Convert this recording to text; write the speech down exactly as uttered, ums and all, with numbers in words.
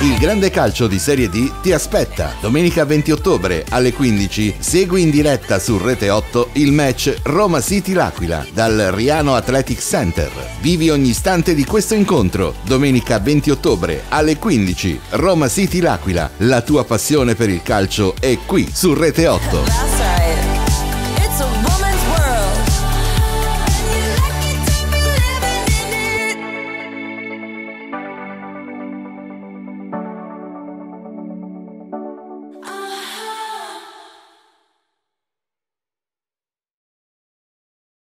Il grande calcio di Serie D ti aspetta. Domenica venti ottobre alle quindici segui in diretta su Rete otto il match Roma City L'Aquila dal Riano Athletic Center. Vivi ogni istante di questo incontro. Domenica venti ottobre alle quindici Roma City L'Aquila. La tua passione per il calcio è qui su Rete otto.